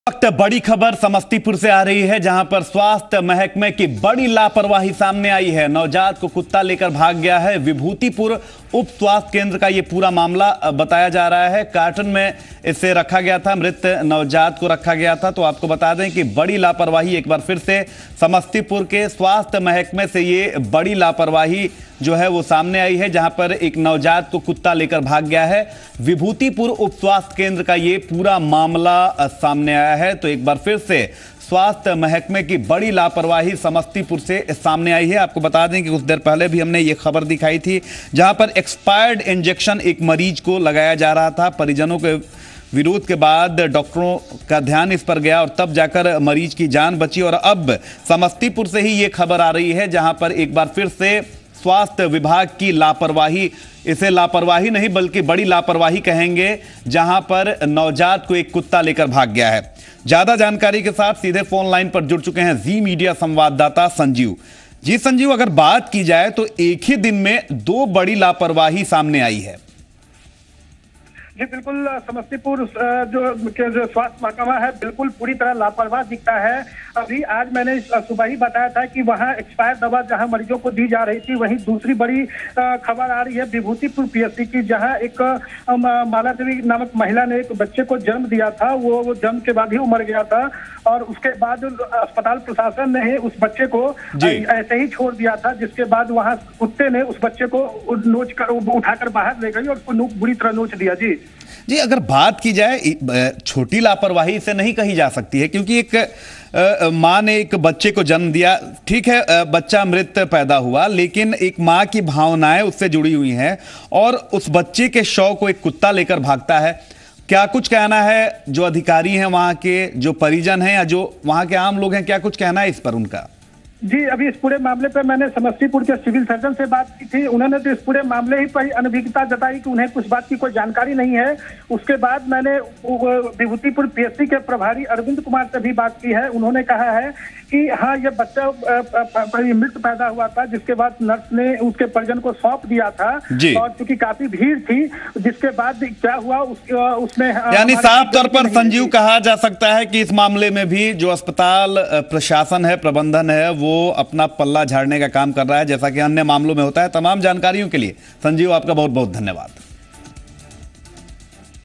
वक्त बड़ी खबर समस्तीपुर से आ रही है, जहां पर स्वास्थ्य महकमे की बड़ी लापरवाही सामने आई है। नवजात को कुत्ता लेकर भाग गया है। विभूतिपुर उप स्वास्थ्य केंद्र का यह पूरा मामला बताया जा रहा है। कार्टन में इसे रखा गया था, मृत नवजात को रखा गया था। तो आपको बता दें कि बड़ी लापरवाही एक बार फिर से समस्तीपुर के स्वास्थ्य महकमे से ये बड़ी लापरवाही जो है वो सामने आई है, जहां पर एक नवजात को कुत्ता लेकर भाग गया है। विभूतिपुर उप स्वास्थ्य केंद्र का ये पूरा मामला सामने आया है। तो एक बार फिर से स्वास्थ्य महकमे की बड़ी लापरवाही समस्तीपुर से सामने आई है। आपको बता दें कि कुछ देर पहले भी हमने ये खबर दिखाई थी, जहां पर एक्सपायर्ड इंजेक्शन एक मरीज को लगाया जा रहा था। परिजनों के विरोध के बाद डॉक्टरों का ध्यान इस पर गया और तब जाकर मरीज की जान बची। और अब समस्तीपुर से ही ये खबर आ रही है, जहां पर एक बार फिर से स्वास्थ्य विभाग की लापरवाही, इसे लापरवाही नहीं बल्कि बड़ी लापरवाही कहेंगे, जहां पर नवजात को एक कुत्ता लेकर भाग गया है। ज्यादा जानकारी के साथ सीधे फोन लाइन पर जुड़ चुके हैं जी मीडिया संवाददाता संजीव। जी संजीव, अगर बात की जाए तो एक ही दिन में दो बड़ी लापरवाही सामने आई है। जी बिल्कुल, समस्तीपुर जो स्वास्थ्य महकमा है बिल्कुल पूरी तरह लापरवाह दिखता है। अभी आज मैंने सुबह ही बताया था कि वहां एक्सपायर दवा जहां मरीजों को दी जा रही थी, वहीं दूसरी बड़ी खबर आ रही है विभूतिपुर पीएचसी की, जहां एक माला देवी नामक महिला ने एक बच्चे को जन्म दिया था। वो जन्म के बाद ही वो मर गया था और उसके बाद अस्पताल प्रशासन ने उस बच्चे को ऐसे ही छोड़ दिया था, जिसके बाद वहां कुत्ते ने उस बच्चे को नोच कर उठाकर बाहर ले गई और उसको बुरी तरह नोच दिया। जी, अगर बात की जाए, छोटी लापरवाही से नहीं कही जा सकती है, क्योंकि एक मां ने एक बच्चे को जन्म दिया, ठीक है, बच्चा मृत पैदा हुआ, लेकिन एक मां की भावनाएं उससे जुड़ी हुई हैं और उस बच्चे के शव को एक कुत्ता लेकर भागता है। क्या कुछ कहना है जो अधिकारी हैं वहां के, जो परिजन हैं या जो वहां के आम लोग हैं, क्या कुछ कहना है इस पर उनका? जी, अभी इस पूरे मामले पर मैंने समस्तीपुर के सिविल सर्जन से बात की थी। उन्होंने तो इस पूरे मामले ही पर अनभिज्ञता जताई कि उन्हें कुछ बात की कोई जानकारी नहीं है। उसके बाद मैंने विभूतिपुर पीएचसी के प्रभारी अरविंद कुमार से भी बात की है। उन्होंने कहा है कि हाँ, ये बच्चा मृत पैदा हुआ था, जिसके बाद नर्स ने उसके परिजन को सौंप दिया था और चूंकि काफी भीड़ थी, जिसके बाद क्या हुआ उसमें यानी साफ तौर पर संजीव कहा जा सकता है कि इस मामले में भी जो अस्पताल प्रशासन है, प्रबंधन है, वो अपना पल्ला झाड़ने का काम कर रहा है, जैसा कि अन्य मामलों में होता है। तमाम जानकारियों के लिए संजीव आपका बहुत बहुत धन्यवाद।